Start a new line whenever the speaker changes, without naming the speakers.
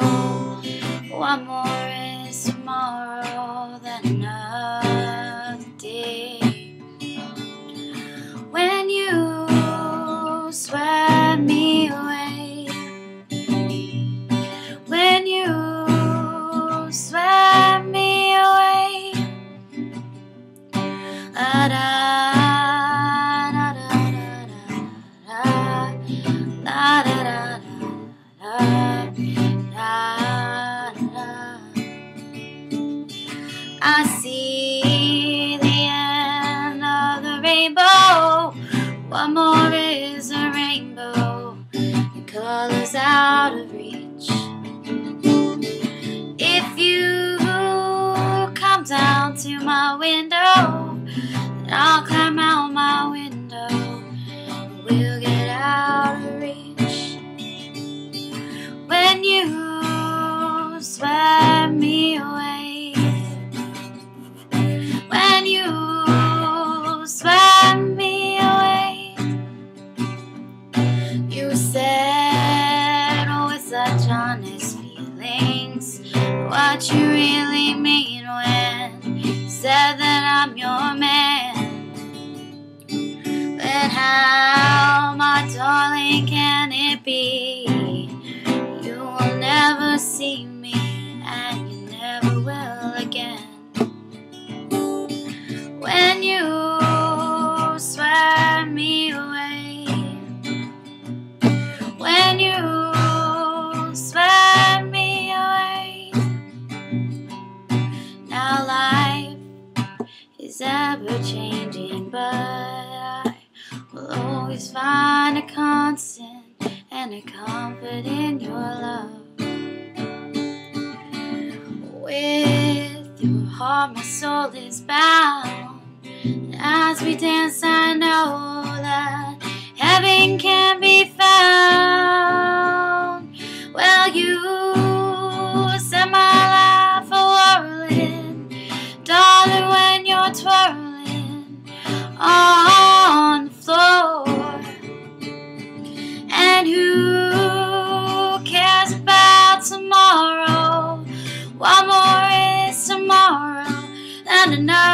One more is tomorrow than another day. When you swept me away, when you swept me away, la da da da da da da da. I see the end of the rainbow. One more is a rainbow, the colors out of reach. If you come down to my window, then I'll climb out my window and we'll get out of reach. When you swept me away, when you swept me away, you said, oh, with such honest feelings, what you really mean when you said that I'm your man. But how, my darling, can it be? You will never see me, and you never will again. When you swept me away, when you swept me away. Now life is ever changing, but I will always find a constant and a comfort in your love. With your heart, my soul is bound. And as we dance, I know that heaven can be found. Well, you set my life a-whirling, darling, when you're twirling on the floor. And who cares about tomorrow? One more is tomorrow than another.